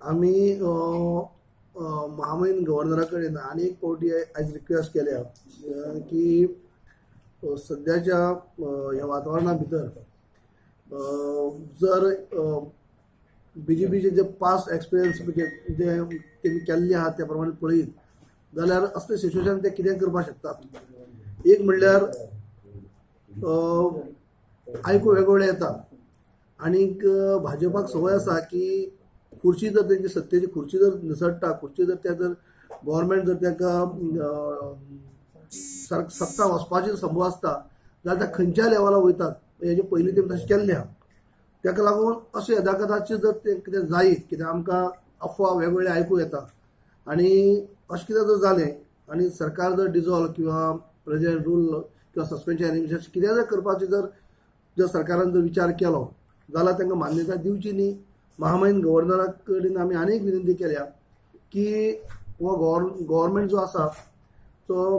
आम्ही महामहिम गव्हर्नरा कडेन आनी एक फावटी आज रिक्वेस्ट केल्या की सध्याच्या ह्या वातावरणा भितर जर बीजेपीचे जे पास्ट एक्सपिरियन्स जे तेमी केल्ले आहा त्या प्रमाणे पळयत जाल्यार असले सिच्युएशन ते कितें करपाक शकतात। एक म्हणल्यार आयकूं वेगवेगळें येता आनीक भाजपाक संवय आसा की खुर्ची जर तेंची सत्तेची खुर्ची जर निसटता, खुर्ची जर त्या जर गव्हर्मेंट जर तांकां सत्ता वचपाची संभव आसता जाल्यार त्या खंयच्या लेवलार वयतात हेजे पयलीं तेमी तशें केल्लें आहा। ताका लागून अशें येदाकदाचें जर तें कितें जायत कित्याक आमकां अफवा वेगवेगळे आयकूं येता आनी अशें कितें जर जालें आनी सरकार जर डिजॉल्व किंवा प्रेसिडेंट रूल किंवा सस्पेन्शन एनिमेशन कितें जर करपाचें जर सरकारान जर विचार केलो जाल्यार तांकां मान्यताय दिवची न्ही। महामहिम गव्हर्नरा कडेन आमी आनी एक विनंती केल्या की हो गव्हर्मेंट जो आसा तो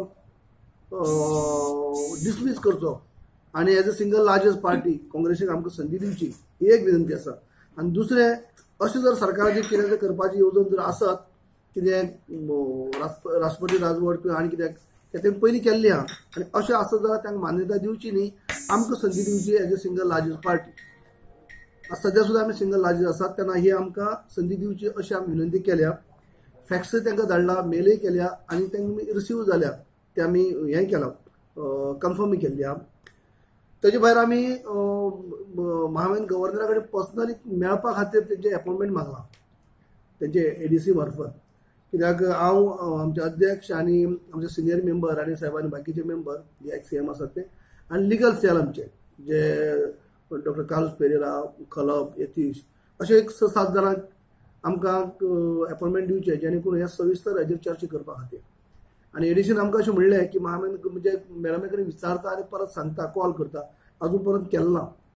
डिसमीस करचो आनी as a single largest party काँग्रेसीक आमकां संदी दिवची ही एक विनंती आसा। आनी दुसरें अशें जर सरकाराची कितें जर करपाची येवजण जर आसत कितें राष्ट्रपती राजवट किंवा आनी कित्याक तें पयलीं केल्लें आहा आनी अशें आसत जाल्यार तांकां मान्यताय दिवची न्ही, आमकां संदी दिवची as a single largest party. सध्या सुद्धा आमी सिंगल लार्जस्ट आसात तेन्ना ही आमकां संदी दिवची अशी आमी विनंती केल्या। फॅक्स तांकां धाडला, मेलय केल्या आनी तांकां रिसीव जाल्या ते आमी हें केलां, कन्फर्मय केल्ली आहा। ताजे भायर आमी महामहिम गव्हर्नरा कडेन पर्सनली मेळपा खातीर तेंचे अपॉइंटमेंट मागला तेंचे एडीसी मार्फत, कित्याक हांव आमचे अध्यक्ष आनी आमचे सिनियर मेंबर आनी साहेबांनी बाकीचे मेंबर जे एक्स-सीएम आसात ते आनी लिगल सेल आमचे जे डॉक्टर कार्लोस पेरेरा, खलप, यतीश अशे एक 6-7 जाणांक आमकां अपॉइंटमेंट दिवचे जेणे करून हे सविस्तर हेजेर चर्चा करपा खातीर। आनी एडिशन आमकां अशें म्हणलें की महामहिम म्हणजे मॅडमे कडेन विचारता आनी परत सांगता, कॉल करता, अजून परत केलें ना।